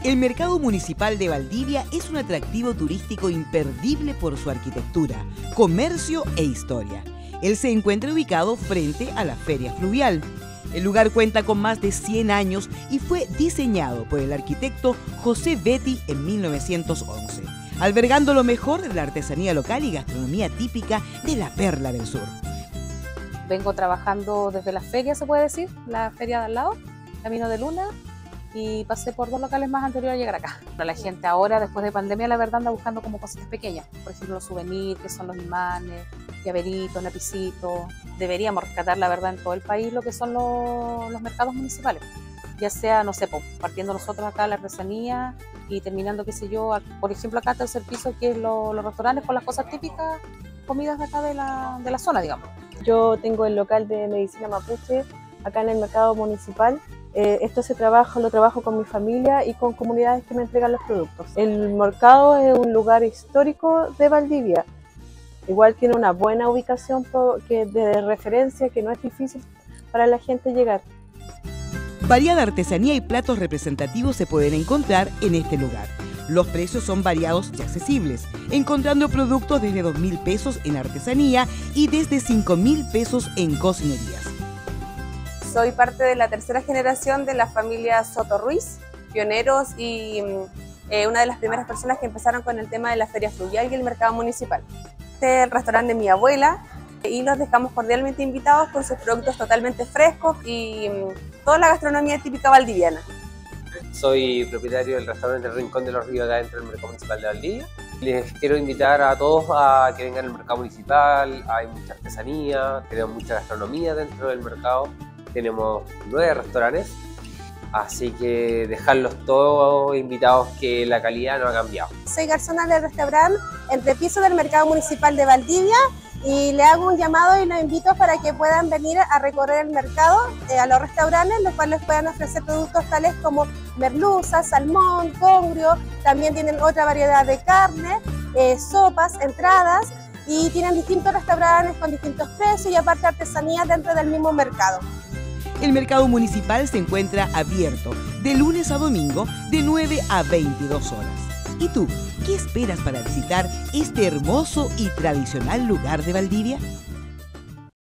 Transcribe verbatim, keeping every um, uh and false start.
El Mercado Municipal de Valdivia es un atractivo turístico imperdible por su arquitectura, comercio e historia. Él se encuentra ubicado frente a la Feria Fluvial. El lugar cuenta con más de cien años y fue diseñado por el arquitecto José Betti en mil novecientos once, albergando lo mejor de la artesanía local y gastronomía típica de la Perla del Sur. Vengo trabajando desde la feria, se puede decir, la feria de al lado, Camino de Luna, y pasé por dos locales más anteriores a llegar acá. La gente ahora, después de pandemia, la verdad anda buscando como cositas pequeñas, por ejemplo los souvenirs, que son los imanes, llaveritos, lapicitos. Deberíamos rescatar, la verdad, en todo el país lo que son los, los mercados municipales, ya sea, no sé, partiendo nosotros acá la artesanía y terminando, qué sé yo, por ejemplo acá está el servicio que es lo, los restaurantes con las cosas típicas, comidas de acá de la, de la zona, digamos. Yo tengo el local de medicina mapuche acá en el mercado municipal. Eh, esto se trabaja, lo trabajo con mi familia y con comunidades que me entregan los productos. El mercado es un lugar histórico de Valdivia. Igual tiene una buena ubicación que de referencia, que no es difícil para la gente llegar. Variada artesanía y platos representativos se pueden encontrar en este lugar. Los precios son variados y accesibles, encontrando productos desde dos mil pesos en artesanía y desde cinco mil pesos en cocinerías. Soy parte de la tercera generación de la familia Soto Ruiz, pioneros y eh, una de las primeras personas que empezaron con el tema de la Feria Fluvial y el mercado municipal. Este es el restaurante de mi abuela y los dejamos cordialmente invitados con sus productos totalmente frescos y toda la gastronomía típica valdiviana. Soy propietario del restaurante El Rincón de los Ríos acá dentro del Mercado Municipal de Valdivia. Les quiero invitar a todos a que vengan al Mercado Municipal. Hay mucha artesanía, tenemos mucha gastronomía dentro del mercado. Tenemos nueve restaurantes, así que dejarlos todos invitados que la calidad no ha cambiado. Soy garzona del restaurante Entre Piso del Mercado Municipal de Valdivia y le hago un llamado y los invito para que puedan venir a recorrer el mercado, eh, a los restaurantes, los cuales puedan ofrecer productos tales como merluza, salmón, congrio. También tienen otra variedad de carne, eh, sopas, entradas, y tienen distintos restaurantes con distintos precios y aparte artesanía dentro del mismo mercado. El mercado municipal se encuentra abierto de lunes a domingo de nueve a veintidós horas. ¿Y tú, qué esperas para visitar este hermoso y tradicional lugar de Valdivia?